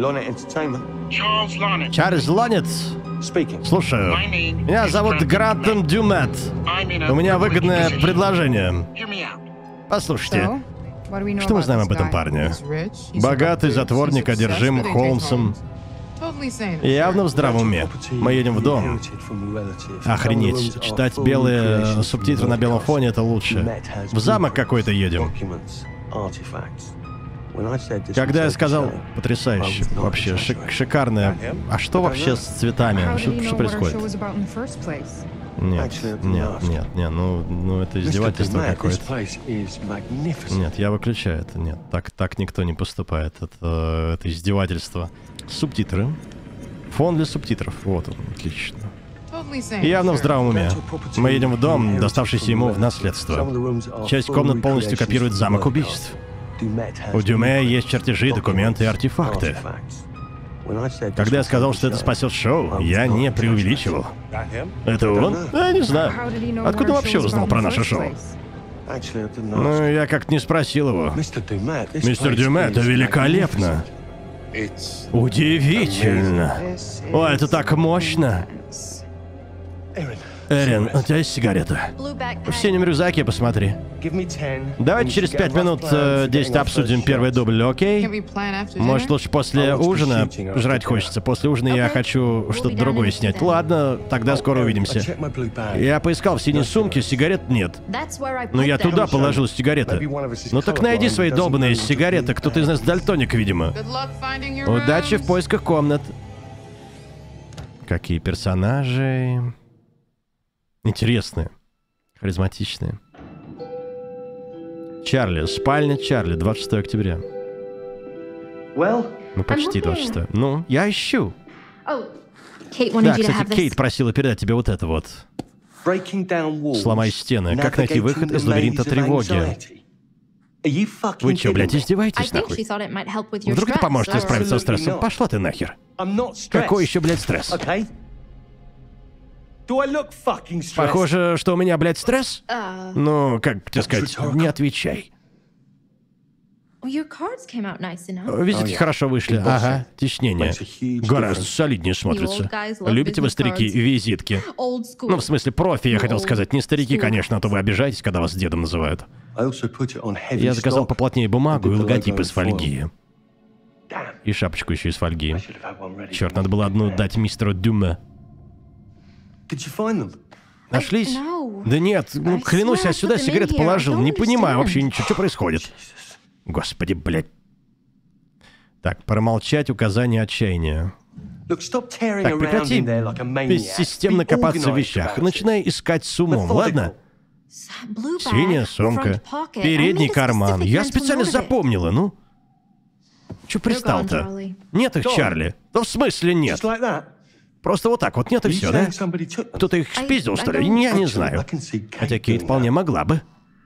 Чарльз Лоннет. Слушаю. Меня зовут Грантон Дюмет. У меня выгодное предложение. Послушайте. Что мы знаем об этом парне? Богатый затворник, одержим Холмсом. Явно в здравом уме. Мы едем в дом. Охренеть. Читать белые субтитры на белом фоне — это лучше. В замок какой-то едем. Когда я сказал... Потрясающе. Вообще, шикарное. А что вообще с цветами? Что происходит? Нет, ну это издевательство какое-то. Нет, я выключаю это. Нет, так никто не поступает. Это издевательство. Субтитры. Фон для субтитров. Вот он, отлично. Явно в здравом уме. Мы едем в дом, доставшийся ему в наследство. Часть комнат полностью копирует замок убийств. У Дюме есть чертежи, документы и артефакты. Когда я сказал, что это спасет шоу, я не преувеличивал. Это он? Я не знаю. Откуда вообще узнал про наше шоу? Ну, я как-то не спросил его. Мистер Дюме, это великолепно. Удивительно. О, это так мощно. Эрин, у тебя есть сигарета? В синем рюкзаке, посмотри. Давайте через 5 минут 10 обсудим первый дубль, окей? Может, лучше после ужина? Жрать хочется. После ужина я хочу что-то другое снять. Ладно, тогда скоро увидимся. Я поискал в синей сумке, сигарет нет. Но я туда положил сигареты. Ну так найди свои долбанные сигареты. Кто-то из нас дальтоник, видимо. Удачи в поисках комнат. Какие персонажи... Интересные, харизматичные. Чарли, спальня Чарли, 26 октября. Ну, почти 26. Ну, я ищу. Да, кстати, Кейт просила передать тебе вот это вот. Сломай стены. Как найти выход из лабиринта тревоги? Вы что, блядь, издеваетесь, нахуй? Вдруг это поможет тебе справиться со стрессом? Пошла ты нахер. Какой еще, блядь, стресс? Похоже, что у меня, блядь, стресс? Ну, как тебе сказать, не отвечай. Визитки хорошо вышли. Ага, тиснение. Гораздо солиднее смотрится. Любите вы, старики, визитки? Ну, в смысле, профи, я хотел сказать. Не старики, конечно, а то вы обижаетесь, когда вас дедом называют. Я заказал поплотнее бумагу и логотип из фольги. И шапочку еще из фольги. Черт, надо было одну дать мистеру Дюме. Нашлись? Да нет, ну, клянусь, я сюда сигареты положил. Не понимаю вообще ничего, что происходит. Господи, блядь. Так, промолчать, указание отчаяния. Так, прекрати бессистемно копаться в вещах. Начинай искать с умом, ладно? Синяя сумка, передний карман. Я специально запомнила, ну. Че пристал-то? Нет их, Чарли. Да в смысле нет? Просто вот так вот, нет и все, да? Кто-то их спиздил, что ли? Я не знаю. Хотя Кейт вполне могла бы.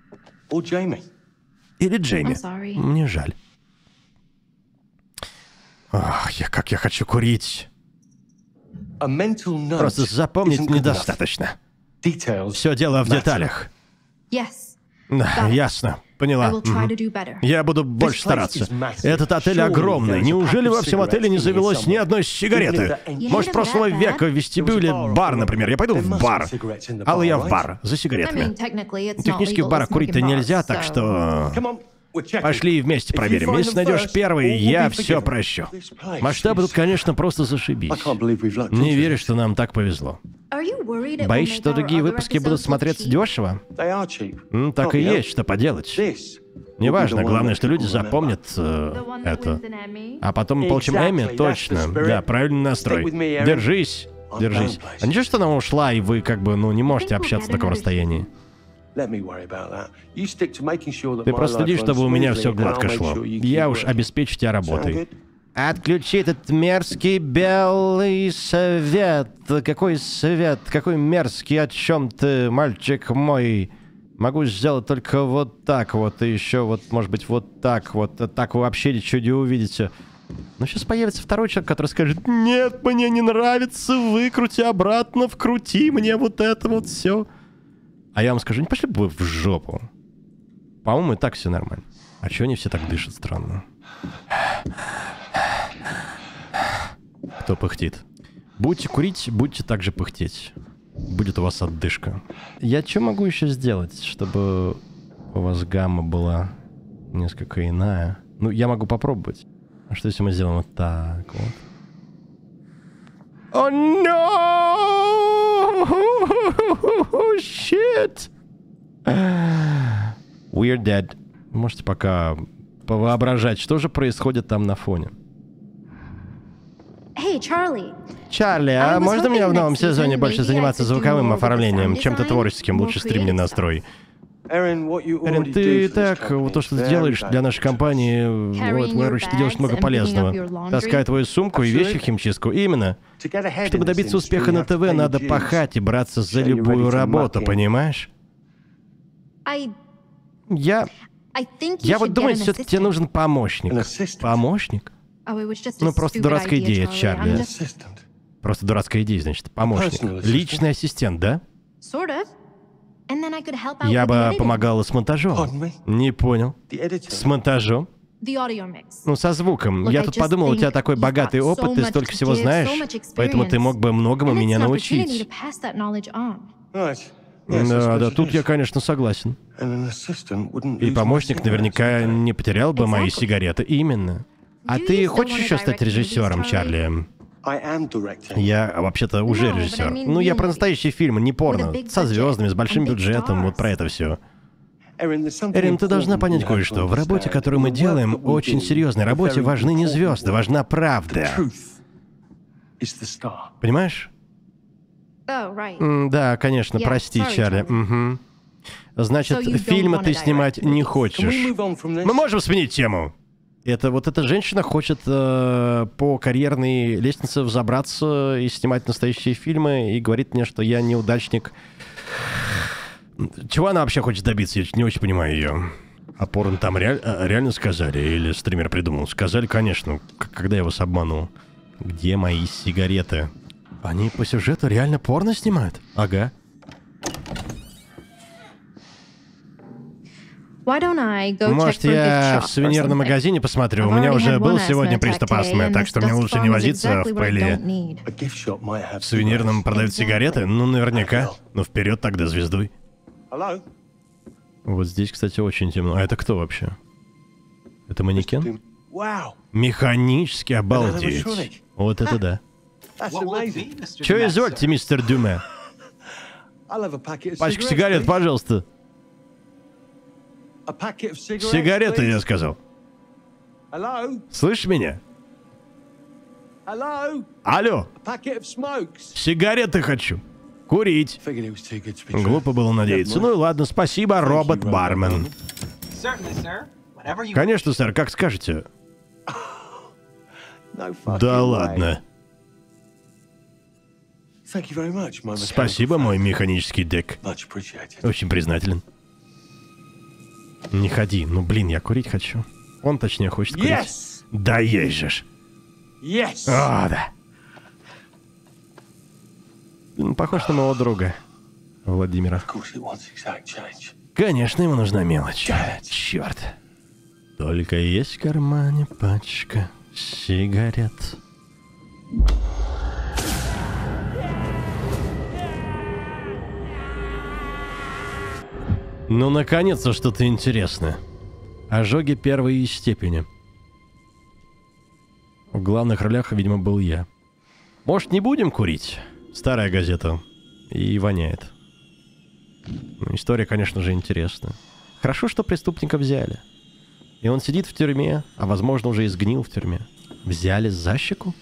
Или Джейми. Мне жаль. Ох, как я хочу курить. Просто запомнить недостаточно. Все дело в деталях. Да, ясно. Поняла. Я буду больше стараться. Этот отель огромный. Неужели во всем отеле не завелось ни одной сигареты? Может, прошлого века в вестибюле бар, например. Я пойду в бар. Алла, я в бар. За сигаретами. Технически в барах курить-то нельзя, так что... Пошли вместе проверим. Если найдешь первый, я все прощу. Масштабы тут, конечно, просто зашибись. Не верю, что нам так повезло. Боишься, что другие выпуски будут смотреться дешево? Так и есть, что поделать. Неважно, главное, что люди запомнят это. А потом мы получим Эмми, точно. Да, правильный настрой. Держись, держись. А ничего, что она ушла, и вы как бы, ну, не можете общаться в таком расстоянии? Ты просто следи, чтобы у меня все гладко шло. Я уж обеспечу тебя работой. Отключи этот мерзкий белый свет. Какой свет? Какой мерзкий? О чем ты, мальчик мой? Могу сделать только вот так вот. И еще вот, может быть, вот так вот. Так вы вообще ничего не увидите. Но сейчас появится второй человек, который скажет: нет, мне не нравится. Выкрути обратно, вкрути мне вот это вот все. А я вам скажу, не пошли бы вы в жопу. По-моему, и так все нормально. А чего они все так дышат странно? кто пыхтит. Будете курить, будете также пыхтеть. Будет у вас отдышка. Я что могу еще сделать, чтобы у вас гамма была несколько иная? Ну, я могу попробовать. А что если мы сделаем вот так вот? О, no! Shit! We're dead. Можете пока повоображать, что же происходит там на фоне. Hey, Чарли, а можно мне в новом сезоне больше заниматься звуковым оформлением, чем-то творческим? Лучше стримный настрой. Эрин, ты так, вот то, что ты делаешь для нашей компании, вот, короче, ты делаешь много полезного. Таскай твою сумку и вещи в химчистку. Именно. Чтобы добиться успеха на ТВ, надо пахать и браться за любую работу, понимаешь? Я вот думаю, все-таки тебе нужен помощник. Помощник? Ну, просто дурацкая идея, Чарли. Просто дурацкая идея, значит, помощник. Личный ассистент, да? Я бы помогала с монтажом. Не понял. С монтажом? Ну, со звуком. Я тут подумал, у тебя такой богатый опыт, ты столько всего знаешь, поэтому ты мог бы многому меня научить. Да, тут я, конечно, согласен. И помощник наверняка не потерял бы мои сигареты. Именно. А ты хочешь еще стать режиссером, Чарли? Я вообще-то уже режиссер. Ну, я про настоящие фильмы, не порно. Со звездами, с большим бюджетом, вот про это все. Эрин, ты должна понять кое-что. В работе, которую мы делаем, очень серьезной работе, важны не звезды, важна правда. Понимаешь? Да, конечно, прости, Чарли. Угу. Значит, фильмы ты снимать не хочешь. Мы можем сменить тему? Вот эта женщина хочет по карьерной лестнице взобраться и снимать настоящие фильмы, и говорит мне, что я неудачник. Чего она вообще хочет добиться? Я не очень понимаю ее. А порно там реально сказали? Или стример придумал? Сказали, конечно. Когда я вас обманул? Где мои сигареты? Они по сюжету реально порно снимают? Ага. Может, я в сувенирном магазине посмотрю? У меня уже был сегодня приступ астмы, так что мне лучше не возиться в пыли. В сувенирном продают сигареты? Ну, наверняка. Ну, вперед тогда звездуй. Вот здесь, кстати, очень темно. А это кто вообще? Это манекен? Механически, обалдеть. Вот это да. Чё извольте, мистер Дюме? Пачку сигарет, пожалуйста. Сигареты, я сказал. Слышишь меня? Алло. Сигареты хочу. Курить. Глупо было надеяться. Ну и ладно, спасибо, робот-бармен. Конечно, сэр, как скажете. Да ладно. Спасибо, мой механический дек. Очень признателен. Не ходи. Ну, блин, я курить хочу. Он, точнее, хочет курить. Да есть же ж. О, да. Похож на моего друга, Владимира. Конечно, ему нужна мелочь. Черт. Только есть в кармане пачка сигарет. Ну, наконец-то что-то интересное. Ожоги первой степени. В главных ролях, видимо, был я. Может, не будем курить? Старая газета. И воняет. История, конечно же, интересная. Хорошо, что преступника взяли. И он сидит в тюрьме, а, возможно, уже и сгнил в тюрьме. Взяли за щеку?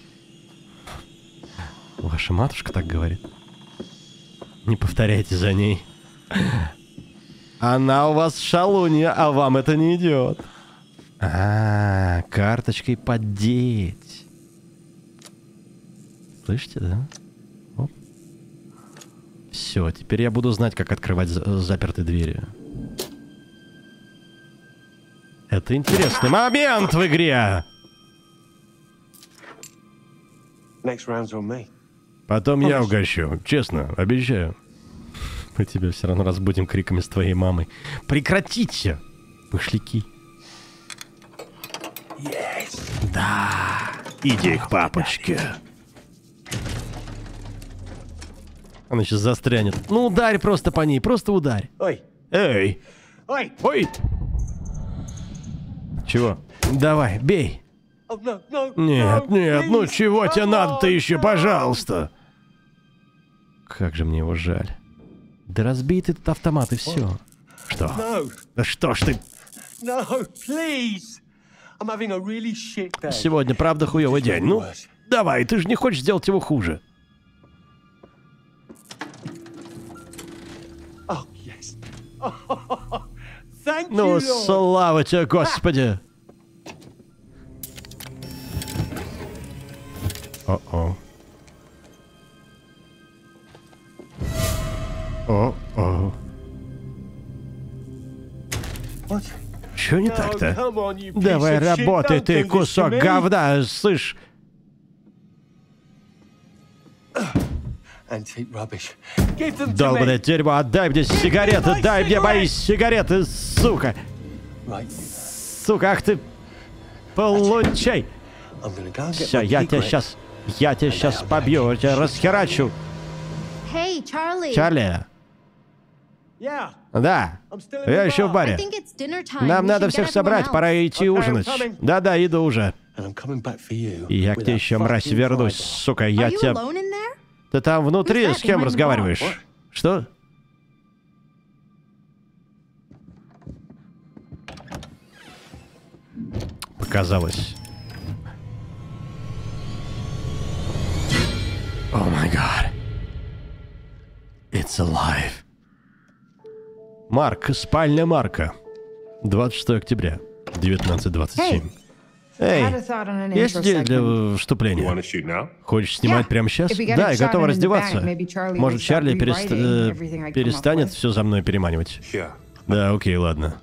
Ваша матушка так говорит. Не повторяйте за ней. Она у вас шалунья, а вам это не идет. Карточкой поддеть. Слышите, да? Оп. Все, теперь я буду знать, как открывать запертые двери. Это интересный момент в игре. Потом я угощу, честно, обещаю. Мы тебя все равно разбудим криками с твоей мамой. Прекратите, пошляки. Да, иди к папочке. Она сейчас застрянет. Ну, ударь просто по ней, просто ударь. Ой. Эй. Ой. Ой. Чего? Давай, бей. Нет, нет, ну чего тебе надо-то еще, пожалуйста? Как же мне его жаль. Да разбей ты этот автомат и все. Что? Да что ж ты? Сегодня правда хуёвый день. Ну, давай, ты же не хочешь сделать его хуже. Ну, слава тебе, Господи! О-о. О-о. Чё не так-то? Давай работай, ты кусок говна, слышь? Долбаное дерьмо, отдай мне сигареты, дай мне мои сигареты, сука! Сука, ах ты, получай! Все, я тебя сейчас побью, я тебя расхерачу. Чарли. Да, я еще в баре. Нам надо всех собрать, пора идти ужинать. Да-да, иду уже. И я к тебе еще, мразь, вернусь, сука, я тебя... Ты там внутри с кем разговариваешь? Что? Показалось. О май гад. It's alive. Марк, спальня Марка. 26 октября, 19:27. Эй, есть идея для вступления? Хочешь снимать прямо сейчас? Да, я готова раздеваться. Может, Чарли перестанет все за мной переманивать? Да, окей, ладно.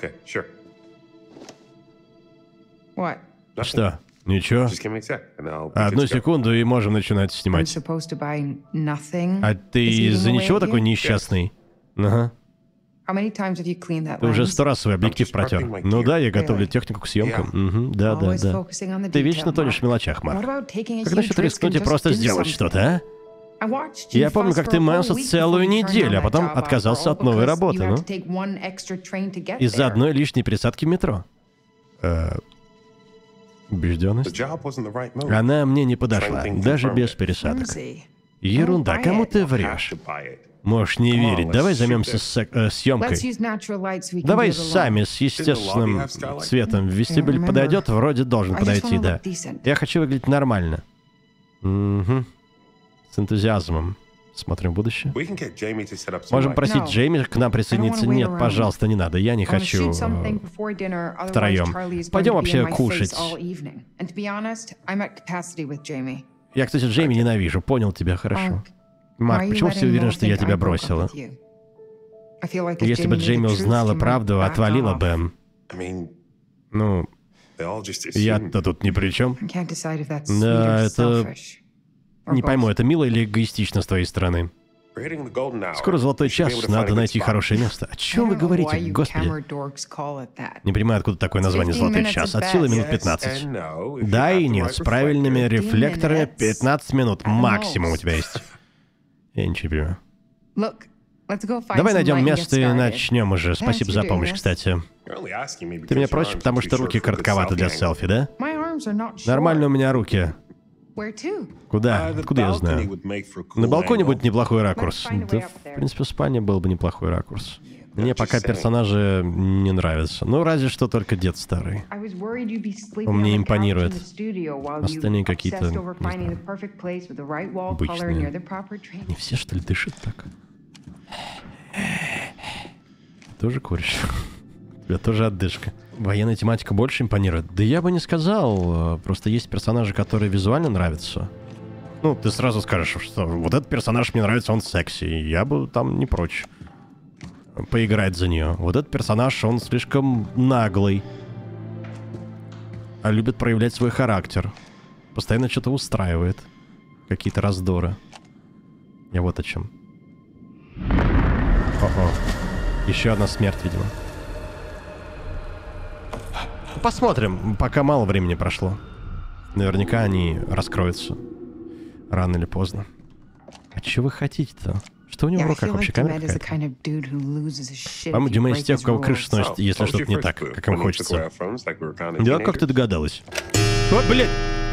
Что? Ничего? Одну секунду, и можем начинать снимать. А ты из-за ничего такой несчастный? Ага. Ты уже 100 раз свой объектив протер. Ну да, я готовлю технику к съемкам. Угу, да. Ты вечно тонешь в мелочах, Марк. Как насчет рискнуть и просто сделать что-то, а? Я помню, как ты маялся целую неделю, а потом отказался от новой работы, ну? Из-за одной лишней пересадки в метро. Убежденность? Она мне не подошла, даже без пересадок. Ерунда, кому ты врешь? Можешь не верить. Давай займемся съемкой. Давай сами с естественным цветом. Вестибюль подойдет, вроде должен подойти, да. Я хочу выглядеть нормально. Угу. С энтузиазмом. Смотрим в будущее. Можем просить Джейми к нам присоединиться. Нет, пожалуйста, не надо. Я не хочу втроем. Пойдем вообще кушать. Я, кстати, Джейми ненавижу. Понял тебя, хорошо. Марк, почему все уверены, что я тебя бросила? Если бы Джейми узнала правду, отвалила бы. Ну, я-то тут ни при чем. Да, это... Не пойму, это мило или эгоистично с твоей стороны? Скоро золотой час, надо найти хорошее место. О чем вы говорите, господи? Не понимаю, откуда такое название «Золотой час». От силы минут 15. Да и нет, с правильными рефлекторами 15 минут максимум у тебя есть. Я ничего не понимаю. Давай найдем место и начнем уже. Спасибо за помощь, кстати. Ты меня просишь, потому что руки коротковаты для селфи, да? Нормально у меня руки. Куда? Откуда я знаю? На балконе будет неплохой ракурс. Да, в принципе, в спальне был бы неплохой ракурс. Мне пока персонажи не нравятся. Ну, разве что только дед старый. Он мне импонирует. Остальные какие-то, обычные. Не все, что ли, дышат так? Тоже куришь? У тебя тоже отдышка. Военная тематика больше импонирует? Да я бы не сказал. Просто есть персонажи, которые визуально нравятся. Ну, ты сразу скажешь, что вот этот персонаж мне нравится, он секси. Я бы там не прочь поиграть за нее. Вот этот персонаж, он слишком наглый. А любит проявлять свой характер. Постоянно что-то устраивает. Какие-то раздоры. Я вот о чем. О-о. Еще одна смерть, видимо. Посмотрим, пока мало времени прошло. Наверняка они раскроются. Рано или поздно. А что вы хотите-то? Что у него в руках вообще, камера какая-то? По-моему, Дюма из тех, у кого крыша сносит, если что-то не так, как им хочется. Да, как ты догадалась? О, блядь!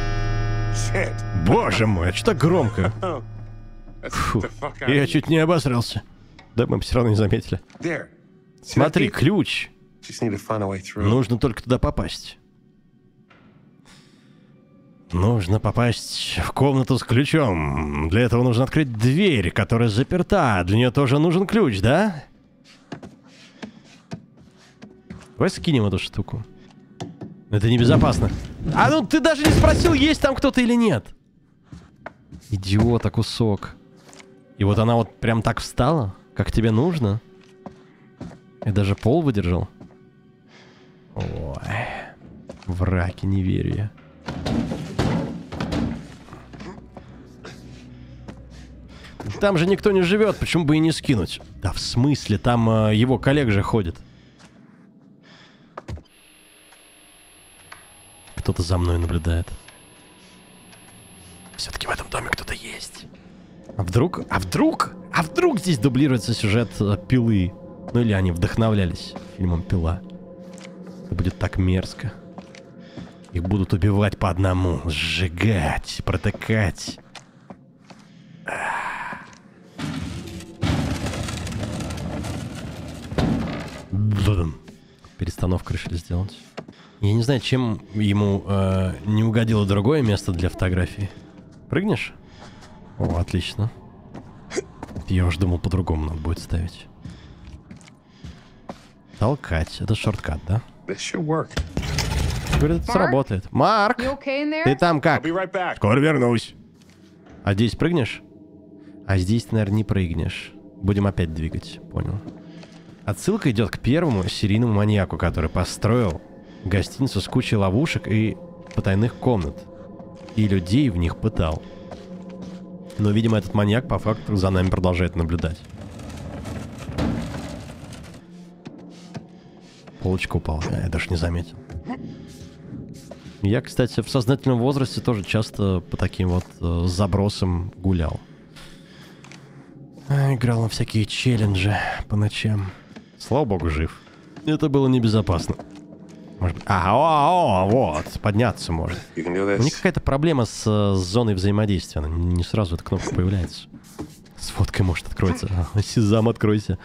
Боже мой, а что так громко? Фу, я чуть не обосрался. Да, мы все равно не заметили. Смотри, ключ. Нужно только туда попасть. Нужно попасть в комнату с ключом. Для этого нужно открыть дверь, которая заперта. Для нее тоже нужен ключ, да? Давай скинем эту штуку. Это небезопасно. А ну ты даже не спросил, есть там кто-то или нет. Идиота кусок. И вот она вот прям так встала, как тебе нужно. И даже пол выдержал. Ой. В раке не верю я. Там же никто не живет, почему бы и не скинуть? Да в смысле, там его коллег же ходит. Кто-то за мной наблюдает. Все-таки в этом доме кто-то есть. А вдруг здесь дублируется сюжет Пилы? Ну или они вдохновлялись фильмом Пила. Это будет так мерзко. Их будут убивать по одному, сжигать, протыкать. Перестановку решили сделать. Я не знаю, чем ему не угодило другое место для фотографии. Прыгнешь? О, отлично. Я уже думал, по-другому надо будет ставить. Толкать. Это шорткат, да? Говорит, это сработает. Марк! Ты там как? Скоро вернусь. А здесь прыгнешь? А здесь, наверное, не прыгнешь. Будем опять двигать. Понял. Отсылка идет к первому серийному маньяку, который построил гостиницу с кучей ловушек и потайных комнат. И людей в них пытал. Но, видимо, этот маньяк по факту за нами продолжает наблюдать. Полочка упала. Я даже не заметил. Я, кстати, в сознательном возрасте тоже часто по таким вот забросам гулял. Играл на всякие челленджи по ночам. Слава богу, жив. Это было небезопасно. Может быть... вот, подняться может. У них какая-то проблема с зоной взаимодействия. Она не сразу эта кнопка появляется. С фоткой может откроется. Сезам, откройся.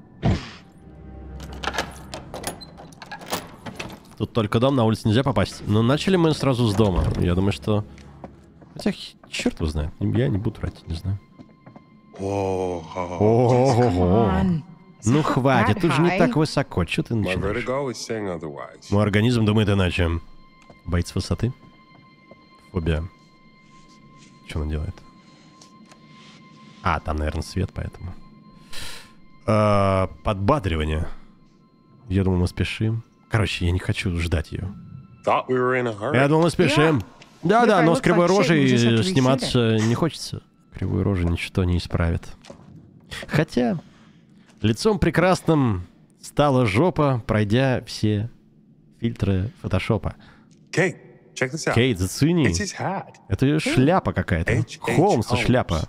Тут только дом, на улицу нельзя попасть. Но начали мы сразу с дома. Я думаю, что... Хотя, черт его знает. Я не буду врать, не знаю. Ого-го. Ну хватит, ты же не так высоко. Че ты начинаешь? Мой организм думает иначе. Боится высоты? Фобия. Что он делает? А, там, наверное, свет, поэтому. Подбадривание. Я думаю, мы спешим. Короче, я не хочу ждать ее. Я думал, мы спешим. Да-да, но с кривой рожей сниматься не хочется. Кривой рожей ничто не исправит. Хотя, лицом прекрасным стала жопа, пройдя все фильтры фотошопа. Кейт, зацени. Это ее шляпа какая-то. Холмса шляпа.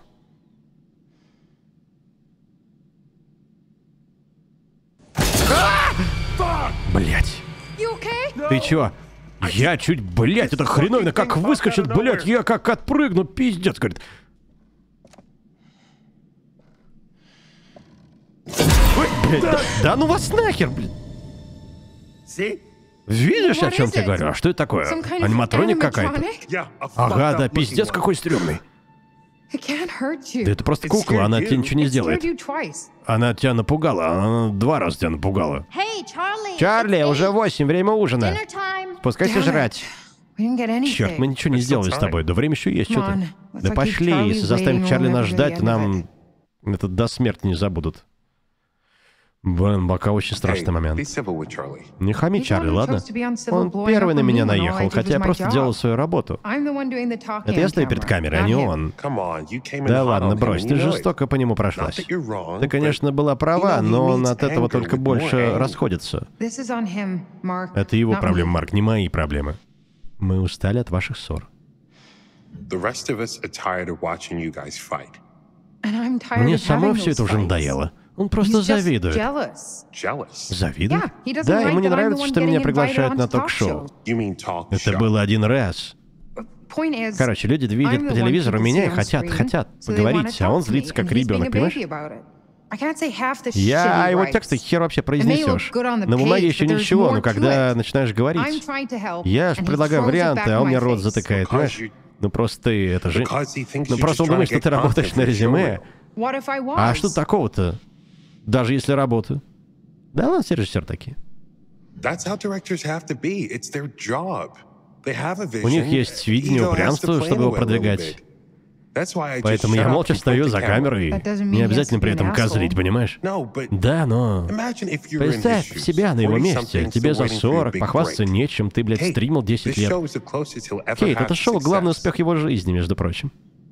Блять. Ты чё? Я чуть, блять, это хреновина, как выскочит, блять, я как отпрыгну, пиздец, говорит. Ой, блядь, да ну вас нахер, блин. Видишь, о чем тебе говорю? А что это такое? Аниматроник какая-то? Ага, да, пиздец какой стрёмный. Да это просто кукла, она тебе ничего не сделает. Она тебя напугала, она 2 раза тебя напугала. Чарли, уже 8, время ужина. Спускайся жрать. Черт, мы ничего не сделали с тобой, да время еще есть, что ты. Да пошли, если заставим Чарли нас ждать, нам это до смерти не забудут. Блин, пока очень страшный момент. Не хами, Чарли, ладно? Он первый на меня наехал, хотя я просто делал свою работу. Это я стою перед камерой, а не он. Да ладно, брось, ты жестоко по нему прошлась. Ты, конечно, была права, но он от этого только больше расходится. Это его проблемы, Марк, не мои проблемы. Мы устали от ваших ссор. Мне самой все это уже надоело. Он просто завидует. Завидует? Да, ему не нравится, что меня приглашают на ток-шоу. Это было один раз. Короче, люди видят по телевизору меня и хотят поговорить, а он злится как ребенок, понимаешь? Я его тексты хер вообще произнесешь. На бумаге еще ничего, но когда начинаешь говорить, я же предлагаю варианты, а он мне рот затыкает, понимаешь? Ну просто ты, это же... Ну просто он думает, что ты работаешь на резюме. А что такого-то? Даже если работаю. Да, у нас все режиссеры такие. У них есть видение, упрямство, чтобы его продвигать. Поэтому я молча стою за камерой, не обязательно при этом козлить, понимаешь? Да, но... Представь себя на его месте, тебе за 40, похвастаться нечем, ты, блядь, стримил 10 лет. Кейт, это шоу — главный успех его жизни, между прочим.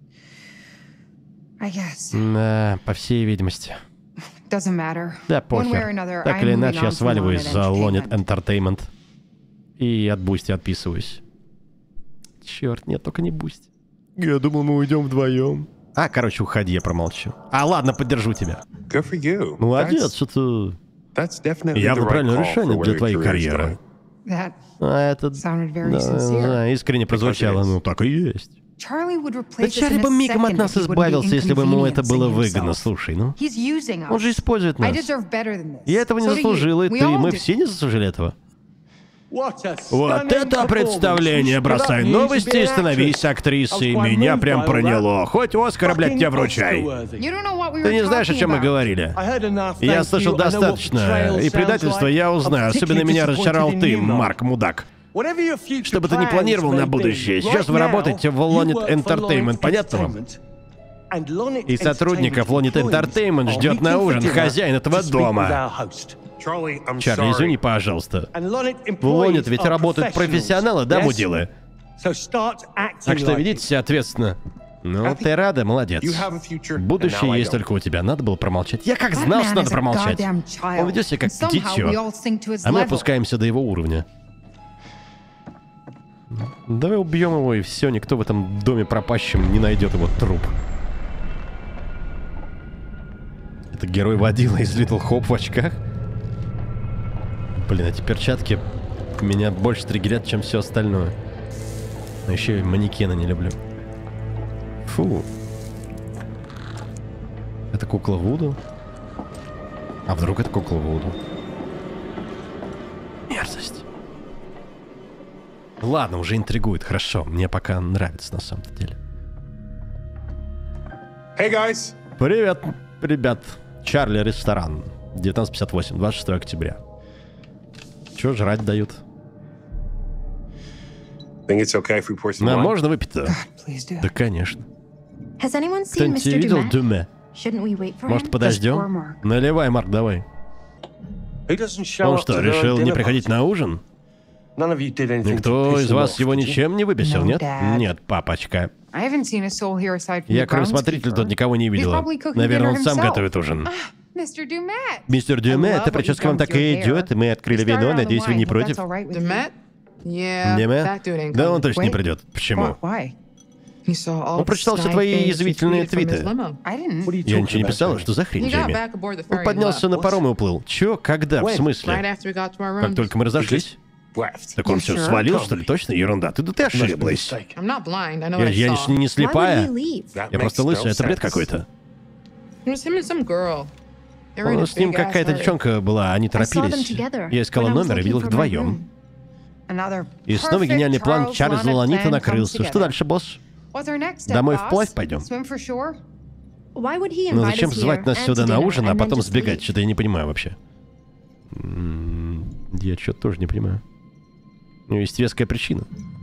Да, по всей видимости. Да, похер. Так или иначе, я сваливаюсь за Lonit Entertainment. И от Бусти отписываюсь. Черт, нет, только не Бусти. Я думал, мы уйдем вдвоем. Короче, уходи, я промолчу. Поддержу тебя. Молодец, что-то... Явно правильное решение для твоей карьеры. Это... Да, искренне прозвучало, ну так и есть. Да Чарли бы мигом от нас избавился, если бы ему это было выгодно. Слушай, ну. Он же использует нас. Я этого не заслужил, и ты, мы все не заслужили этого. Вот это представление! Бросай новости и становись актрисой. Меня прям проняло. Хоть Оскара, блядь, тебя вручай. Ты не знаешь, о чем мы говорили? Я слышал достаточно. И предательство я узнаю. Особенно меня разочаровал ты, Марк, мудак. Что бы ты ни планировал на будущее, сейчас вы работаете в Lonit Entertainment, понятно вам? И сотрудников Lonit Entertainment ждет на ужин хозяин этого дома. Чарли, извини, пожалуйста. В Lonit ведь работают профессионалы, да, мудилы? Так что ведите себя ответственно. Ну, ты рада, молодец. Будущее есть только у тебя. Надо было промолчать. Я как знал, что надо промолчать. Он ведет себя как дитё. А мы опускаемся до его уровня. Давай убьем его, и все, никто в этом доме пропащем не найдет его труп. Это герой водила из Little Hope в очках? Блин, эти перчатки меня больше триггерят, чем все остальное. Но еще и манекена не люблю. Фу. Это кукла Вуду? А вдруг это кукла Вуду? Мерзость. Ладно, уже интригует, хорошо. Мне пока нравится на самом деле. Hey guys. Привет, ребят. Чарли ресторан. 1958, 26 октября. Чё жрать дают? Okay, можно выпить-то? Да, конечно. Кто-нибудь видел Дюме? Может, подождем? Наливай, Марк, давай. Он что, решил не приходить на ужин? Никто из вас его ничем не выбесил, нет? Нет, папочка. Я, кроме смотрителя, тут никого не видела. Наверное, он сам готовит ужин. Мистер Дюме, эта прическа вам так и идет. Мы открыли вино, надеюсь, вы не против? Дюме? Да он точно не придет. Почему? Он прочитал все твои язвительные твиты. Я ничего не писала, что за хрень, Джейми? Он поднялся на паром и уплыл. Чё? Когда? В смысле? Как только мы разошлись? Так он все свалил, что ли? Точно? Ерунда. Ты ошиблась. Я не слепая. Я просто лысая. Это бред какой-то. С ним какая-то девчонка была, они торопились. Я искала номер и видел их вдвоем. И снова гениальный план Чарльза Лонита накрылся. Что дальше, босс? Домой вплавь пойдем? Ну зачем звать нас сюда на ужин, а потом сбегать? Что-то я не понимаю вообще. Я что-то тоже не понимаю. У него есть веская причина.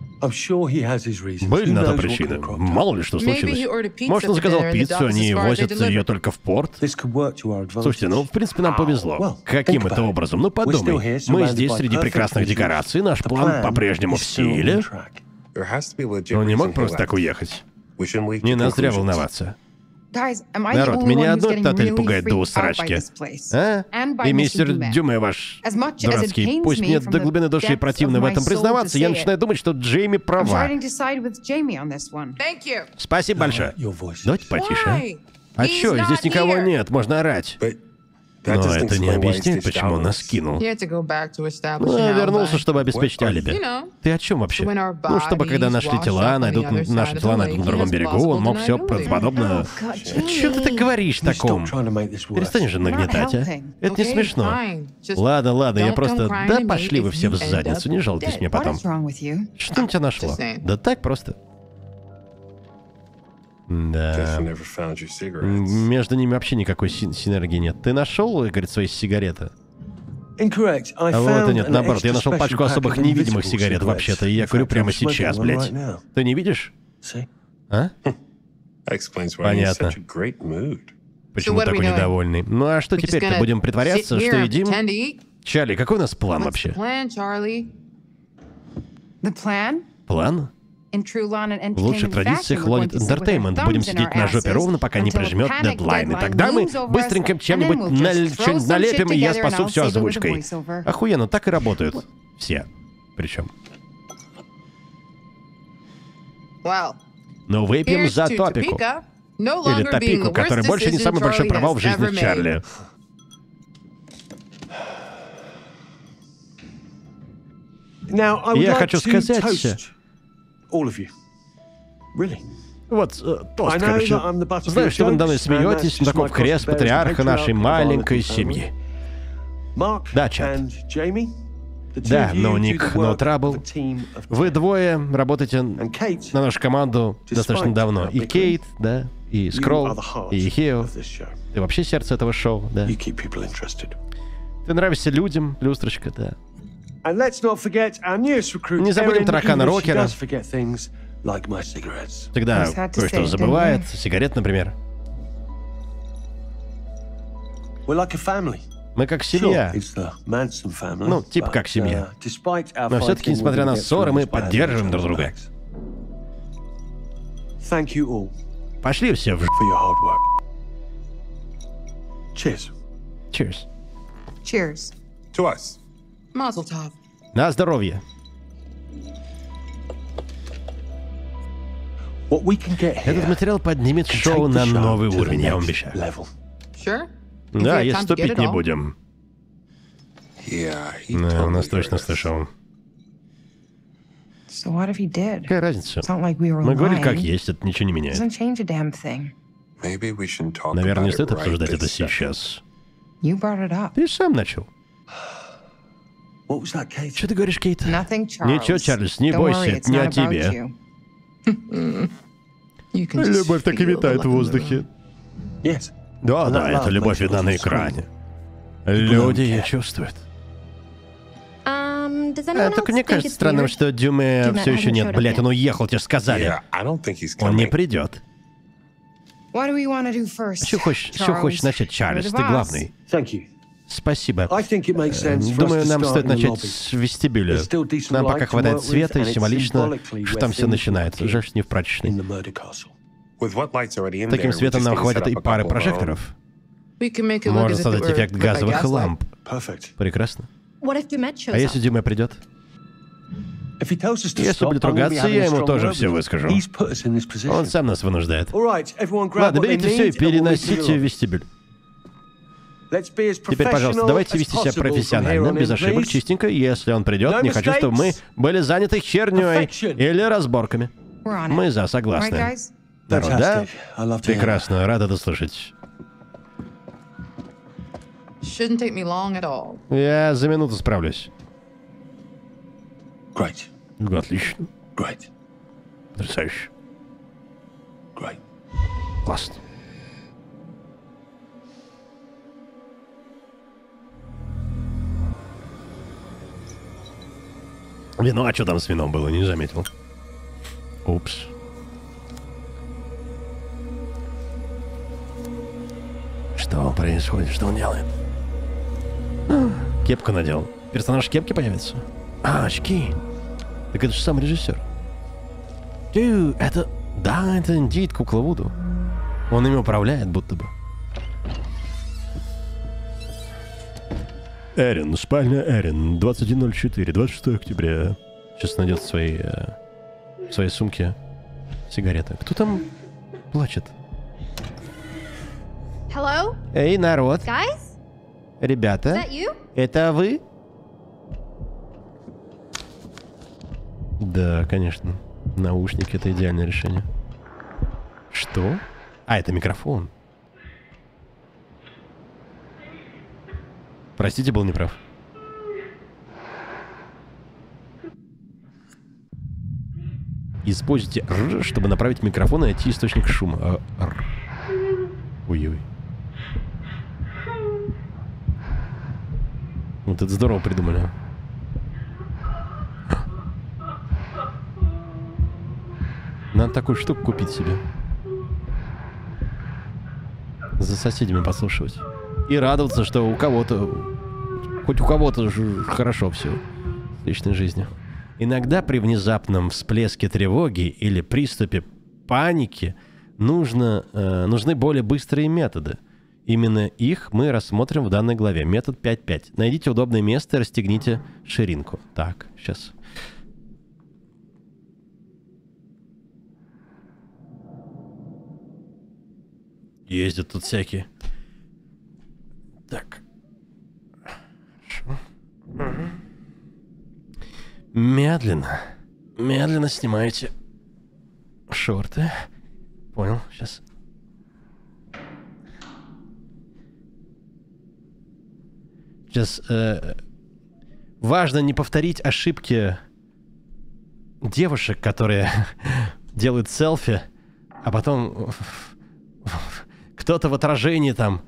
Были на то причины. Мало ли что случилось. Может, он заказал пиццу, они возят ее только в порт? Слушайте, ну, в принципе, нам повезло. Каким это образом? Ну, подумай. Мы здесь среди прекрасных декораций, наш план по-прежнему в силе. Он не мог просто так уехать. Не нас зря волноваться. Народ, меня одно этот отель пугает до усрачки. А? И мистер Дюме ваш дурацкий. Пусть мне до глубины души противно в этом признаваться, я начинаю думать, что Джейми права. Спасибо большое. Давайте потише, а? А чё, здесь никого нет, можно орать. Но это не объясняет, почему он нас кинул. Вернулся, чтобы обеспечить алиби. Ты о чем вообще? Ну, чтобы когда наши тела найдут на другом берегу, он мог все правдоподобно... Чё ты так говоришь таком? Перестань же нагнетать, а? Это не смешно. Ладно, я просто... Да пошли вы все в задницу, не жалуйтесь мне потом. Что на тебя нашло? Да так просто. Да. Между ними вообще никакой синергии нет. Ты нашел, говорит, свои сигареты? А вот и нет, наоборот, я нашел пачку особых невидимых сигарет вообще-то, и я курю прямо сейчас, блядь. Ты не видишь? А? Понятно. Почему такой недовольный? Ну а что теперь-то? Будем притворяться, что едим? Чарли, какой у нас план вообще? План? В лучших традициях Lonit Entertainment будем сидеть на жопе ровно, пока не прижмет дедлайн. И тогда мы быстренько чем-нибудь налепим, и я спасу все озвучкой. Охуенно, так и работают. Все. Причем. Но выпьем за Топику. Или Топику, который больше не самый большой провал в жизни Чарли. Я хочу сказать... Вот, тост, короче. Знаю, что вы надо мной смеетесь, таков крест патриарха нашей маленькой семьи. Да, чат. Да, но Ник, но Трабл. Вы двое работаете на нашу команду достаточно давно. И Кейт, да, и Скролл, и Хео. Ты вообще сердце этого шоу, да. Ты нравишься людям, люстрочка, да. Не забудем таракана Рокера. Всегда кое-что забывает. Сигарет, например. Мы как семья. Ну, типа как семья. Но все-таки, несмотря на ссоры, мы поддерживаем друг друга. Пошли все в Cheers. Cheers. Cheers. To us. Mazel tov. На здоровье. Этот материал поднимет шоу на новый уровень, я вам обещаю. Да, если ступить не будем. Да, он нас точно слышал. Какая разница? Мы говорили как есть, это ничего не меняет. Наверное, не стоит обсуждать это сейчас. Ты сам начал. Что ты говоришь, Кейт? Ничего, Чарльз, не бойся, это не о тебе. Любовь так и витает в воздухе. Да, это любовь видна на экране. Люди ее чувствуют. Только мне кажется странным, что Дюме все еще нет. Блять, он уехал, тебе сказали. Он не придет. Что хочешь начать, Чарльз? Ты главный. Спасибо. Думаю, нам стоит начать с вестибюля. Нам пока хватает света и символично, что там все начинается. Жаль, что не в прачечной. Таким светом нам хватит и пары прожекторов. Можно создать эффект газовых ламп. Прекрасно. А если Дюме придет? Если будет ругаться, я ему тоже все выскажу. Он сам нас вынуждает. Ладно, берите все и переносите в вестибюль. Теперь, пожалуйста, давайте вести себя профессионально, без ошибок, чистенько. Если он придет, не хочу, чтобы мы были заняты херней или разборками. Мы за, согласны. Народ, да? Прекрасно, рад это слышать. Я за минуту справлюсь. Отлично. Потрясающе. Классно. Вино, а что там с вином было, не заметил. Упс. Что происходит? Что он делает? Кепку надел. Персонаж кепки появится? А, очки. Так это же сам режиссер. Это... Да, это Индит, кукла Вуду. Он ими управляет, будто бы. Эрин, спальня Эрин, 21:04, 26 октября. Сейчас найдет в своей сумке сигареты. Кто там плачет? Эй, народ. Ребята, это вы? Да, конечно. Наушники — это идеальное решение. Что? А, это микрофон. Простите, был неправ. Используйте «р», чтобы направить микрофон и найти источник шума. Ой-ой. Вот это здорово придумали. Надо такую штуку купить себе. За соседями послушивать. И радоваться, что у кого-то... Хоть у кого-то хорошо все в личной жизни. Иногда при внезапном всплеске тревоги или приступе паники нужны более быстрые методы. Именно их мы рассмотрим в данной главе. Метод 5.5. Найдите удобное место и расстегните ширинку. Так, сейчас... Ездят тут всякие. Так. Хорошо. Угу. Медленно. Медленно снимаете шорты. Понял, сейчас. Сейчас важно не повторить ошибки девушек, которые делают селфи, а потом... Кто-то в отражении там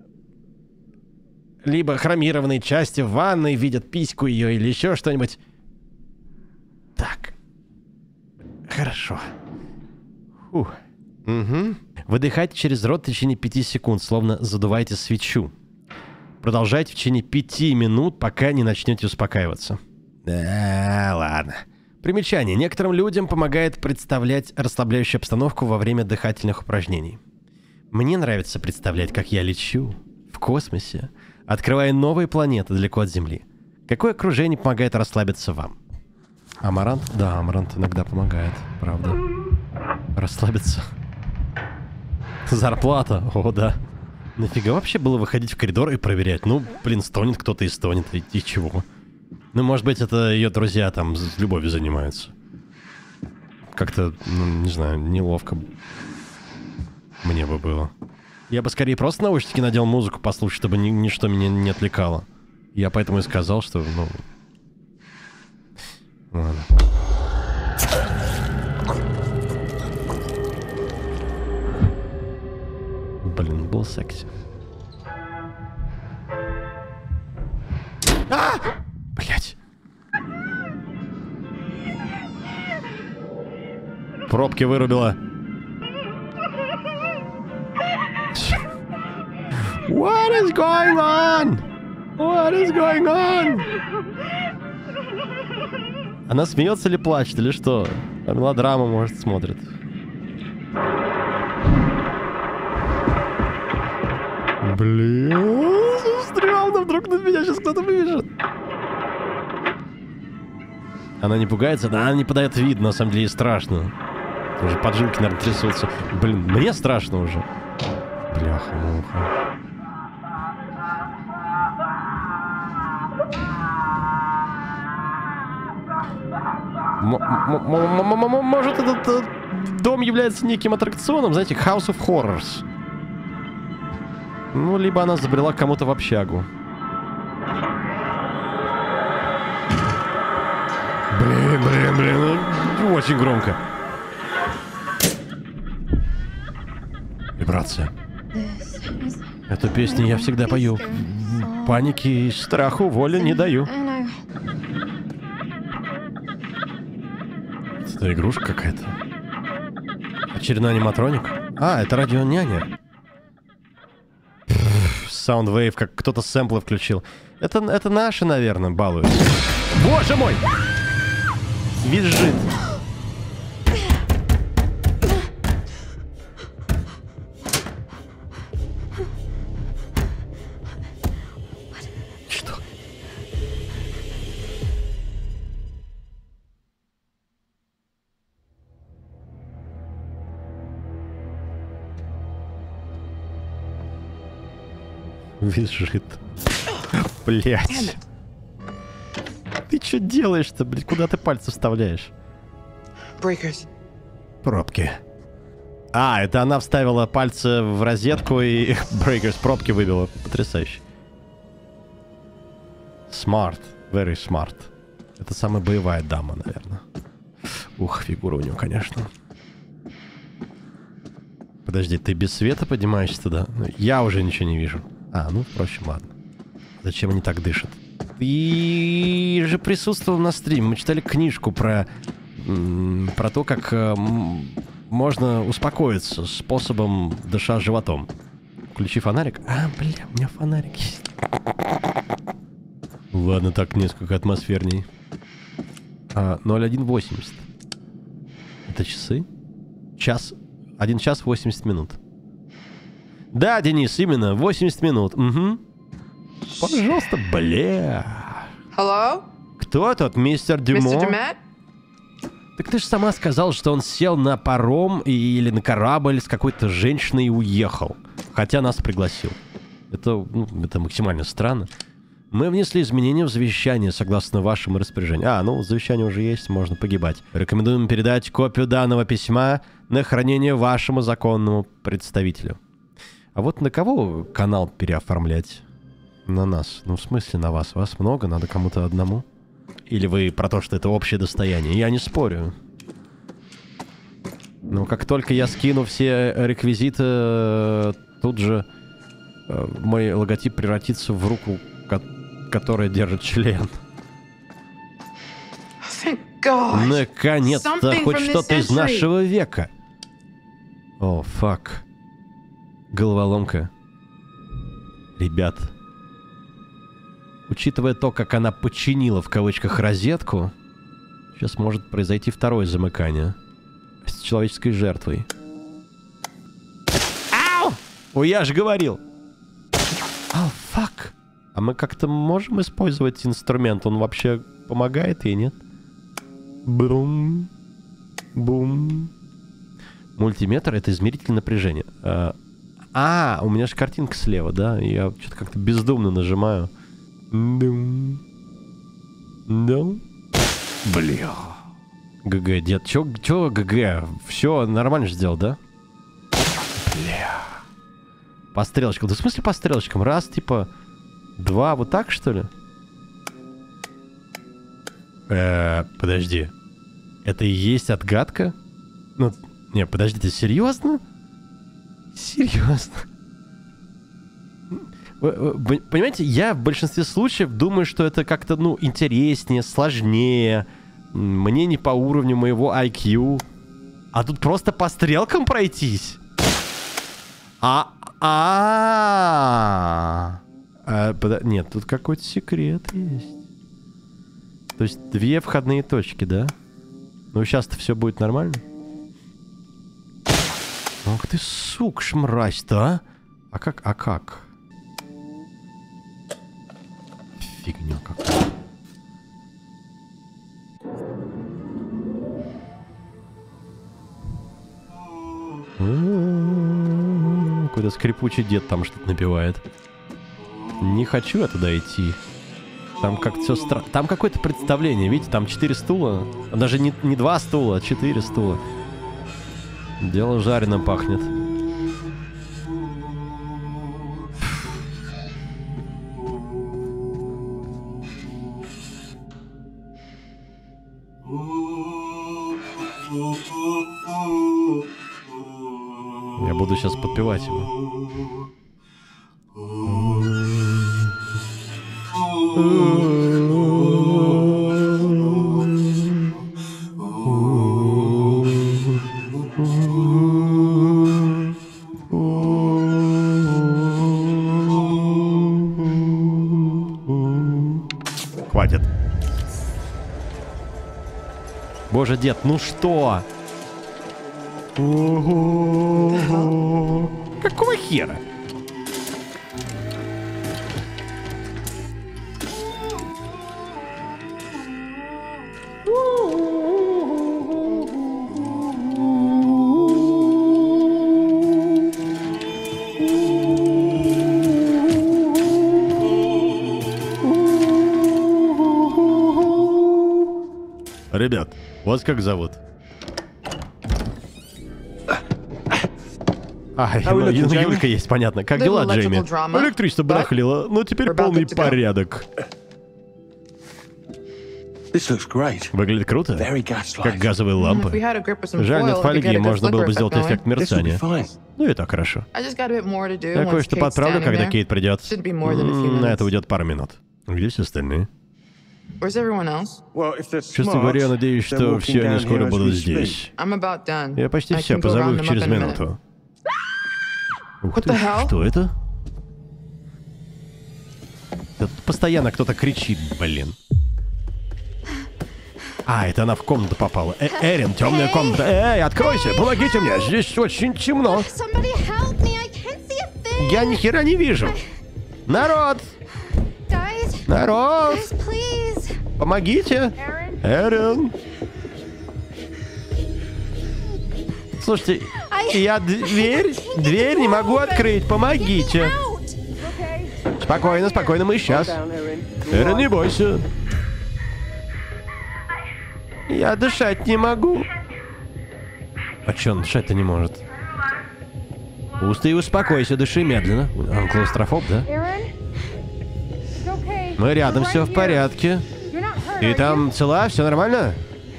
либо хромированные части в ванной видят письку ее или еще что-нибудь. Так. Хорошо. Фух. Угу. Выдыхайте через рот в течение 5 секунд, словно задуваете свечу. Продолжайте в течение 5 минут, пока не начнете успокаиваться. Да, ладно. Примечание. Некоторым людям помогает представлять расслабляющую обстановку во время дыхательных упражнений. Мне нравится представлять, как я лечу в космосе, открывая новые планеты далеко от Земли. Какое окружение помогает расслабиться вам? Амарант? Да, амарант иногда помогает, правда. Расслабиться. Зарплата? О, да. Нафига вообще было выходить в коридор и проверять? Ну, блин, стонет кто-то и стонет. И чего? Ну, может быть, это ее друзья там с любовью занимаются. Как-то, ну, не знаю, неловко. Мне бы было. Я бы скорее просто наушники надел, музыку послушать, чтобы ничто меня не отвлекало. Я поэтому и сказал, что, ну... Ладно. Блин, был секси. Блять. Пробки вырубила. What is going on? What is going on? Она смеется или плачет, или что? А мелодраму, может, смотрит. Блин, стрёмно, вдруг на меня сейчас кто-то выбежит. Она не пугается? Да, она не подает вид, на самом деле ей страшно. Уже поджилки, наверное, трясутся. Блин, мне страшно уже. Бляха-муха. Может, этот дом является неким аттракционом, знаете, House of Horrors. Ну, либо она забрела к кому-то в общагу. Блин, очень громко. Вибрация. Эту песню я всегда пою. Панике и страху воли не даю. Это игрушка какая-то. Очередной аниматроник. А, это радионяня. Soundwave, как кто-то сэмплы включил. Это наши, наверное, балуют. Боже мой! Визжит. Что? Визжит. Блять. Ты что делаешь-то, блядь? Куда ты пальцы вставляешь? Пробки. А, это она вставила пальцы в розетку и Breakers пробки выбила. Потрясающе. Smart. Very smart. Это самая боевая дама, наверное. Ух, фигура у него, конечно. Подожди, ты без света поднимаешься туда? Я уже ничего не вижу. А, ну, впрочем, ладно. Зачем они так дышат? Ты же присутствовал на стриме. Мы читали книжку про то, как можно успокоиться способом дыша животом. Включи фонарик. А, бля, у меня фонарик есть. Ладно, так несколько атмосферней. 0180. Это часы? 1 час 80 минут. Да, Денис, именно, 80 минут. Угу. Пожалуйста, бля. Hello? Кто тут, мистер Дюмо? Mr. Dumet? Так ты же сама сказал, что он сел на паром или на корабль с какой-то женщиной и уехал. Хотя нас пригласил. Это максимально странно. Мы внесли изменения в завещание, согласно вашему распоряжению. Ну, завещание уже есть, можно погибать. Рекомендуем передать копию данного письма на хранение вашему законному представителю. А вот на кого канал переоформлять? На нас. Ну, в смысле на вас? Вас много, надо кому-то одному. Или вы про то, что это общее достояние? Я не спорю. Но как только я скину все реквизиты, тут же мой логотип превратится в руку, которая держит член. Наконец-то хоть что-то из нашего века. О, фак. Головоломка. Ребят. Учитывая то, как она починила в кавычках розетку, сейчас может произойти второе замыкание. С человеческой жертвой. Ау! Ой, я же говорил. О, фак. А мы как-то можем использовать инструмент? Он вообще помогает ей, нет? Бум. Бум. Мультиметр — это измеритель напряжения. У меня же картинка слева, да? Я что-то как-то бездумно нажимаю. Дум. Дум. Бля. ГГ, дед. Чё ГГ? Все нормально же сделал, да? Бля. По стрелочкам. Да в смысле по стрелочкам? Раз, типа... 2, вот так, что ли? Подожди. Это и есть отгадка? Ну, не, подождите, серьезно? Серьезно? Вы понимаете, я в большинстве случаев думаю, что это как-то, ну, интереснее, сложнее. Мне не по уровню моего IQ. А тут просто по стрелкам пройтись? Нет, тут какой-то секрет есть. То есть 2 входные точки, да? Ну, сейчас-то все будет нормально. Ох ты, сук, мразь-то, а? А как? Фигня какая. Какой-то скрипучий дед там что-то напевает. Не хочу я туда идти. Там как-то все странно. Там какое-то представление. Видите, там 4 стула. Даже не 2 стула, а 4 стула. Дело жареным пахнет. Я буду сейчас подпевать его. Хватит. Боже, дед, ну что? Какого хера? Вот как зовут. Юлька есть, понятно. Как дела, Джейми? Электричество барахлило, но теперь полный порядок. Выглядит круто. Как газовые лампы. Жаль, нет фольги, можно было бы сделать эффект мерцания. Ну и так хорошо. Я кое-что подправлю, когда Кейт придет. На это уйдет пару минут. Где все остальные? Честно говоря, я надеюсь, что все они скоро будут здесь. Я почти все, позову их через минуту. Ух ты, что это? Тут постоянно кто-то кричит, блин. А, это она в комнату попала. Эрин, темная комната. Эй, откройся, помогите мне, здесь очень темно. Я ни хера не вижу. Народ! Народ! Помогите! Эрин! Слушайте, я дверь не могу открыть, помогите. Спокойно, спокойно, мы сейчас. Эрин, не бойся. Я дышать не могу. А чё, он дышать-то не может? Пусто и успокойся, дыши медленно. Он клаустрофоб, да? Мы рядом, все в порядке. Ты там цела, все нормально?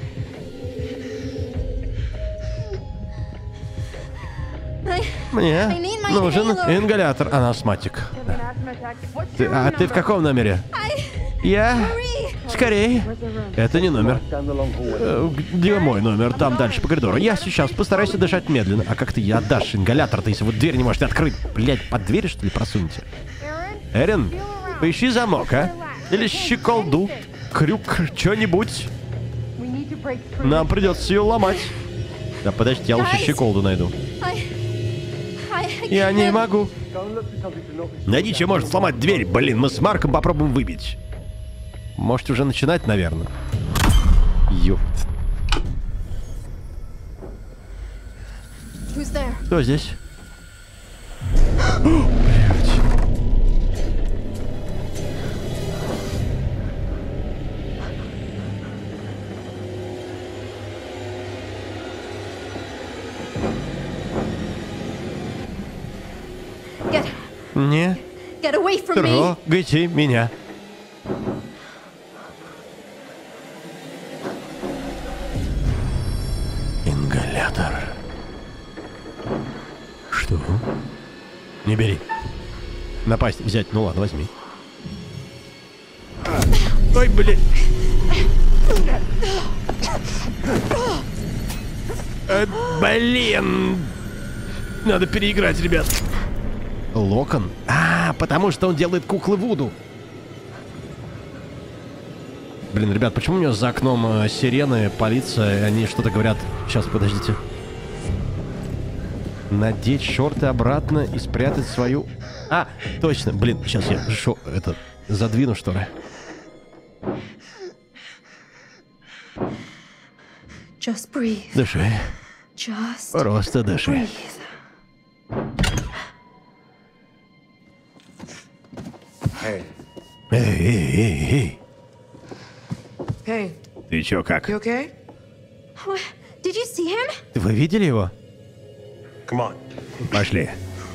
Мне нужен ингалятор. Она астматик. А ты в каком номере? Я... Скорей. Это не номер. Где мой номер? Там дальше по коридору. Я сейчас постараюсь дышать медленно. А как ты ей отдашь ингалятор-то, если вот дверь не можете открыть? Блядь, под дверь, что ли, просуньте? Эрин, поищи замок, а? Или щеколду, крюк, что-нибудь. Нам придется ее ломать. Да подожди, я лучше щеколду найду. Я не могу. Найди, что может сломать дверь. Блин, мы с Марком попробуем выбить. Можете уже начинать, наверное. Ёпт. Кто здесь? Блядь. Не трогайте меня. Ингалятор. Что? Не бери. Напасть, взять. Ну ладно, возьми. Ой, блин. Блин. Надо переиграть, ребят. Локон? А, потому что он делает куклы Вуду. Блин, ребят, почему у него за окном сирены, полиция, они что-то говорят? Сейчас, подождите. Надеть шорты обратно и спрятать свою... А, точно, блин, сейчас я задвину, что ли. Дыши. Просто дыши. Эй. Ты чё, как? Вы видели его? Пошли.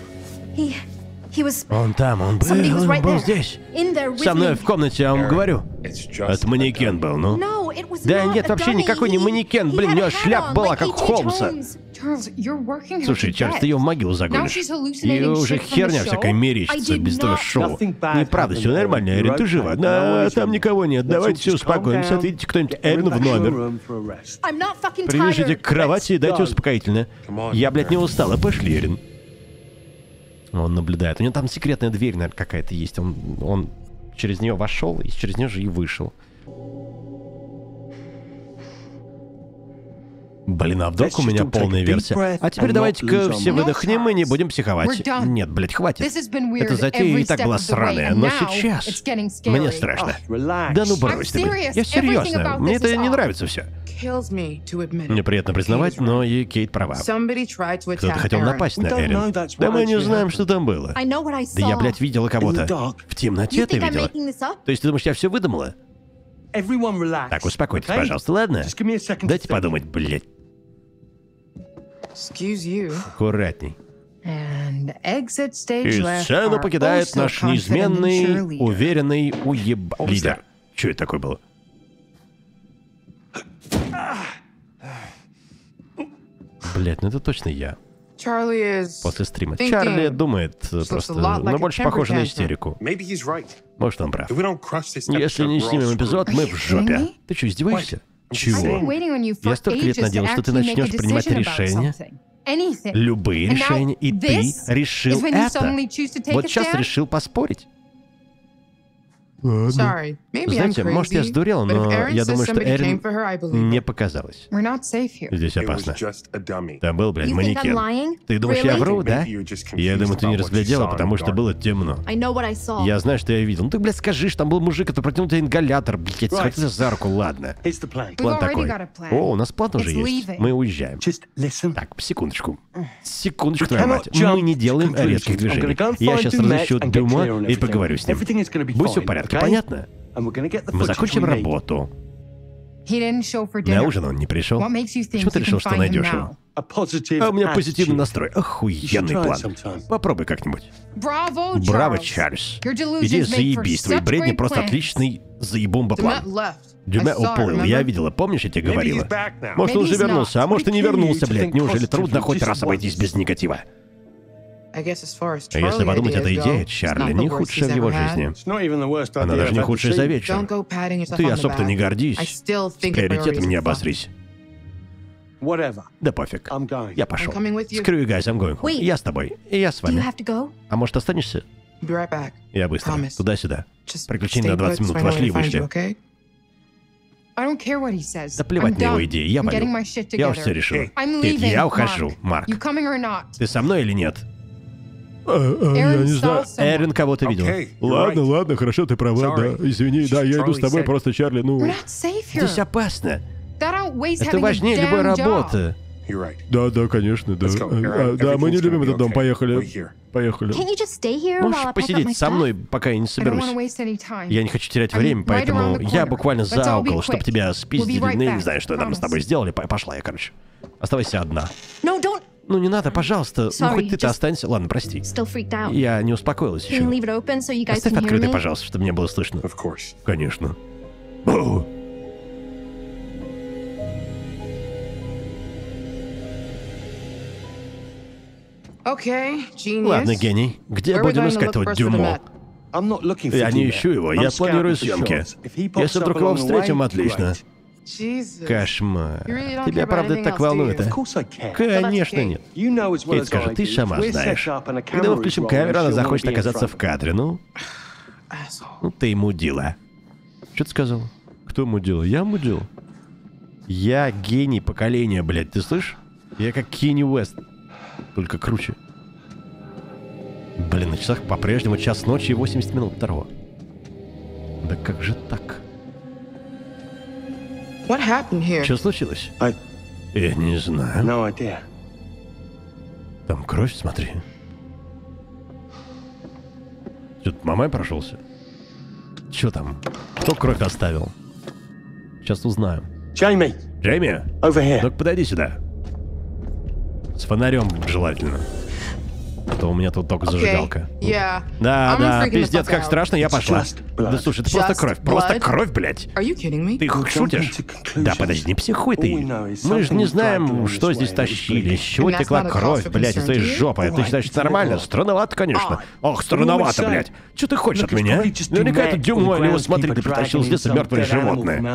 Он там, он был здесь. Со мной в комнате, я вам говорю. Это манекен был, ну. Да нет, вообще никакой не манекен. Блин, у него шляпа была, как у Холмса. Слушай, Чарльз, ты ее в могилу загонишь. И уже херня всякая мерещится без того шоу. Неправда, все нормально, Эрин, ты жива. Да, там никого нет, давайте все успокоимся. Отведите кто-нибудь Эрин в номер. Привяжите к кровати и дайте успокоительное. Я, блядь, не устала, пошли, Эрин. Он наблюдает. У него там секретная дверь, наверное, какая-то есть. Он через нее вошел и через нее же и вышел. Блин, а вдруг у меня полная версия? А теперь давайте-ка все выдохнем и не будем психовать. Нет, блядь, хватит. Эта затея и так была сраная, но сейчас мне страшно. Да ну брось ты, блядь. Я серьезно, мне это не нравится все. Неприятно признавать, но и Кейт права. Кто-то хотел напасть на Эрин. Да мы не знаем, что там было. Да я, блядь, видела кого-то. В темноте ты видела? То есть ты думаешь, я все выдумала? Так, успокойтесь, пожалуйста, ладно? Дайте подумать, блядь. Аккуратней. И сцену покидает наш неизменный, уверенный лидер. Что это такое было? Блядь, ну это точно я. После стрима. Чарли думает просто, но больше похоже на истерику. Может, он прав. Если не снимем эпизод, мы в жопе. Ты что, издеваешься? Чего? Я столько лет надеялся, что ты начнешь принимать решения. Любые решения, и ты решил это. Вот сейчас решил поспорить. Ладно. Знаете, может, я сдурел, но я думаю, что Эрин не показалось. Здесь опасно. Там был, блядь, манекен. Ты думаешь, я вру, да? Я думаю, ты не разглядела, потому что было темно. Я знаю, что я видел. Ну ты, блядь, скажи, что там был мужик, который протянул тебе ингалятор. Блядь, схватился за руку, ладно. План такой. О, у нас план уже есть. Мы уезжаем. Так, секундочку. Секундочку, твою мать. Мы не делаем резких движений. Я сейчас разыщу Дюма и поговорю с ним. Будь все в порядке. Понятно? Мы закончим работу. На ужин он не пришел. Почему ты решил, что найдешь его? А у меня позитивный настрой. Охуенный план. Попробуй как-нибудь. Браво, Чарльз. Иди заебись. Твои бредни просто отличный заебумба план. Дюме уплыл. Я видела, помнишь, я тебе говорила? Может, он уже вернулся, а может и не вернулся, блядь. Неужели трудно хоть раз обойтись без негатива? Если подумать, эта идея Чарли не худшая в его жизни. Она даже не худшая за вечер. Ты особо-то не гордись. С приоритетами не обосрись. Да пофиг. Я пошел. Screw you guys, I'm going home. Я с тобой. И я с вами. А может, останешься? Я быстро. Туда-сюда. Приключения на 20 минут. Вошли и вышли. Да плевать на его идеи. Я валю. Я уж все решил. Я ухожу, Марк. Ты со мной или нет? Я не знаю. Эрин кого-то видел. Ладно, хорошо, ты права, да. Извини, да, я иду с тобой, просто, Чарли, ну... Здесь опасно. Это важнее любой работы. Да, конечно, да. Да, мы не любим этот дом, поехали. Можешь посидеть со мной, пока я не соберусь? Я не хочу терять время, поэтому я буквально за угол, чтобы тебя спиздили. Не знаю, что там с тобой сделали. Пошла я, короче. Оставайся одна. Ну не надо, пожалуйста. Ну хоть ты-то останься. Ладно, прости. Я не успокоилась еще. Оставь открытой, пожалуйста, чтобы мне было слышно. Конечно. Ладно, гений. Где будем искать твой Дюмо? Я не ищу его, я планирую съемки. Если вдруг его встретим, отлично. Кошмар. Тебя правда это так волнует, а? Конечно нет. Кейт, скажи, ты сама знаешь. Когда мы включим камеру, она захочет оказаться в кадре, ну? Ну ты мудила. Что ты сказал? Кто мудила? Я мудил? Я гений поколения, блядь, ты слышишь? Я как Кенни Уэст. Только круче. Блин, на часах по-прежнему 1:00 ночи и 80 минут второго. Да как же так? Что случилось? Я не знаю. Там кровь, смотри. Что-то мамой прошелся? Что там? Кто кровь оставил? Сейчас узнаем. Джейми! Ну-ка подойди сюда. С фонарем желательно. А то у меня тут только зажигалка. Да, пиздец, как страшно, я пошла. Да слушай, это просто кровь. Просто кровь, блядь. Ты шутишь? Да подожди, не психуй ты. Мы же не знаем, что здесь тащили, из чего текла кровь, блядь, из твоей жопы. Ты считаешь, это нормально? Странновато, конечно. Ох, странновато, блядь. Что ты хочешь от меня? Наверняка это Дюмо, или его смотри, ты притащил с леса мертвое животное.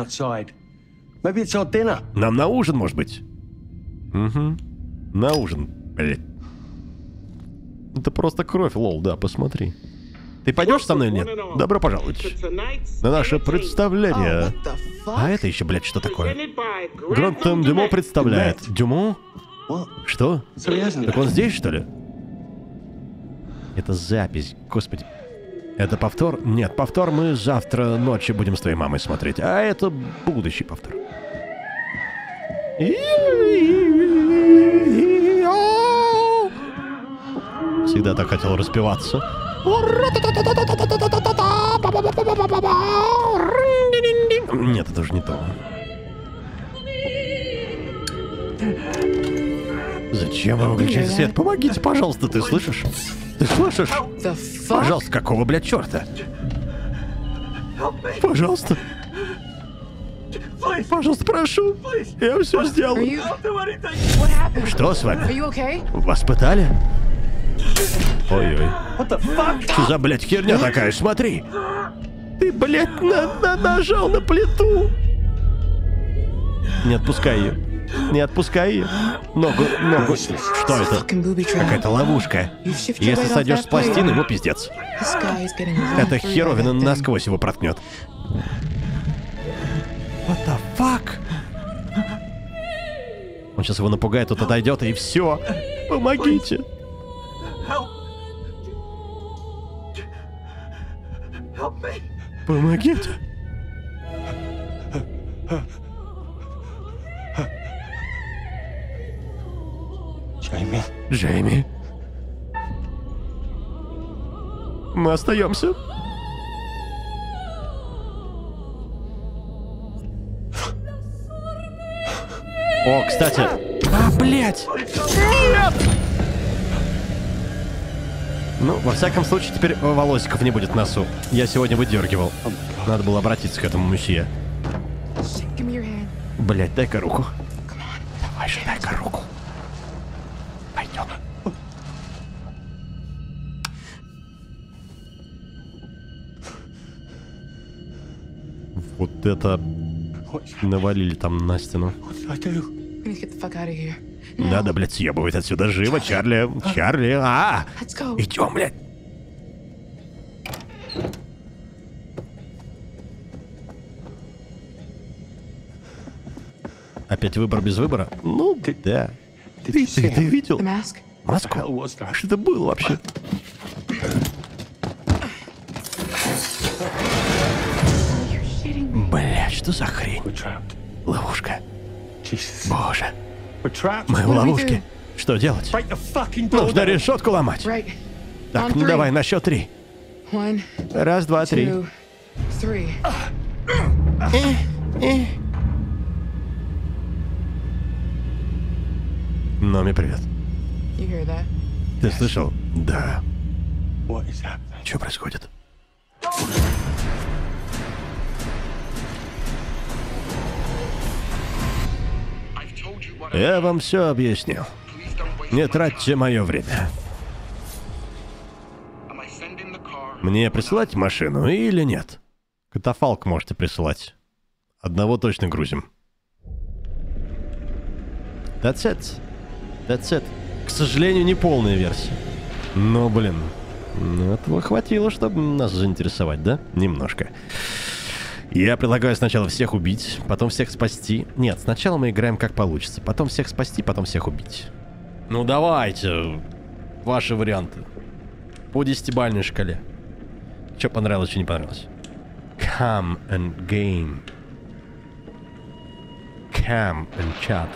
Нам на ужин, может быть? Угу. На ужин, блядь. Это просто кровь, лол, да, посмотри. Ты пойдешь со мной или нет? Добро пожаловать на наше представление. А это еще, блядь, что такое? Грантом Дюмо представляет. Дюмо? Что? Так он здесь, что ли? Это запись, господи. Это повтор? Нет, повтор мы завтра ночью будем с твоей мамой смотреть. А это будущий повтор. Всегда так хотел распеваться. Нет, это уже не то. Зачем вы выключаете свет? Помогите, пожалуйста, ты слышишь? Ты слышишь? Пожалуйста, какого, блядь, черта? Пожалуйста. Пожалуйста, прошу. Я все сделал. Что с вами? Вас пытали? Ой-ой. Что за, блядь, херня такая? Смотри. Ты, блядь, нажал на плиту. Не отпускай ее. Не отпускай ее. Ногу. Что это? Какая-то ловушка. Если сойдешь с пластины, ему пиздец. Эта херовина насквозь его проткнет. What the fuck? Он сейчас его напугает, тут отойдет, и все. Помогите. Помогите. Джейми. Мы остаемся. О, кстати. А, блядь. Нет. Ну, во всяком случае, теперь волосиков не будет в носу. Я сегодня выдергивал. Надо было обратиться к этому мужчине. Блядь, дай-ка руку. Давай же, дай-ка руку. Пойдем. Вот это навалили там на стену. Надо, блядь, съебывать отсюда живо, Чарли. Идем, блядь. Опять выбор без выбора? Ну, да. Ты видел? Маску? Что это было вообще? Бля, что за хрень? Ловушка. Боже. Мы в ловушке. Что делать? Нужно решетку ломать. Так, ну давай, на счет 3. 1, 2, 3. Номи, привет. Ты слышал? Да. Что происходит? Я вам все объяснил. Не тратьте мое время. Мне присылать машину или нет? Катафалк можете присылать. Одного точно грузим. That's it. That's it. К сожалению, не полная версия. Но, блин, этого хватило, чтобы нас заинтересовать, да? Немножко. Я предлагаю сначала всех убить, потом всех спасти. Нет, сначала мы играем как получится. Потом всех спасти, потом всех убить. Ну давайте. Ваши варианты. По 10-бальной шкале. Что понравилось, что не понравилось? Come and game. Come and chat.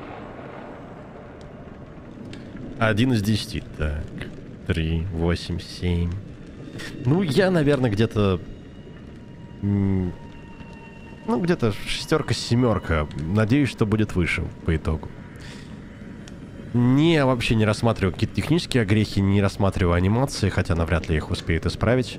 1 из 10. Так. 3, 8, 7. Ну, я, наверное, где-то... Ну, где-то 6-7. Надеюсь, что будет выше по итогу. Вообще не рассматриваю какие-то технические огрехи, не рассматриваю анимации, хотя навряд ли их успеют исправить.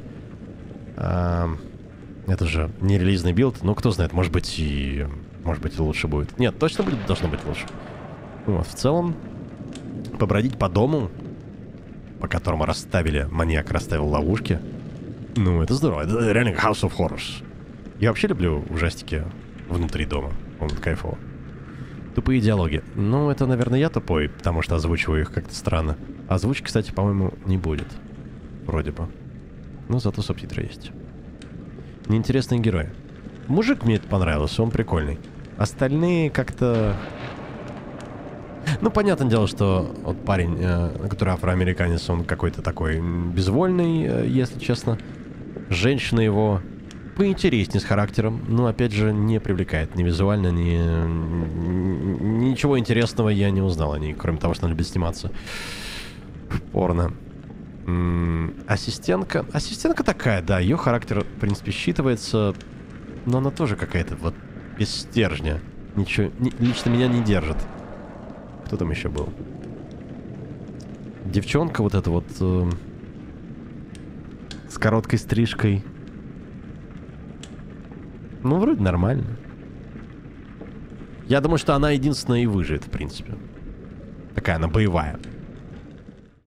Это же не релизный билд. Ну, кто знает, может быть и лучше будет. Нет, точно должно быть лучше. Вот, в целом, побродить по дому, по которому маньяк расставил ловушки. Ну, это здорово. Это реально House of Horrors. Я вообще люблю ужастики внутри дома. Он кайфово. Тупые диалоги. Ну, это, наверное, я тупой, потому что озвучиваю их как-то странно. Озвучки, кстати, по-моему, не будет. Вроде бы. Но зато субтитры есть. Неинтересные герои. Мужик мне это понравился, он прикольный. Остальные как-то... Ну, понятное дело, что вот парень, который афроамериканец, он какой-то такой безвольный, если честно. Женщина его поинтереснее с характером, но, опять же, не привлекает ни визуально, ничего интересного я не узнал о ней, кроме того, что она любит сниматься в порно. Ассистентка такая, да, ее характер, в принципе, считывается. Но она тоже какая-то вот без стержня. Ничего, лично меня не держит. Кто там еще был? Девчонка вот эта вот с короткой стрижкой. Ну, вроде нормально. Я думаю, что она единственная и выживет, в принципе. Такая она боевая.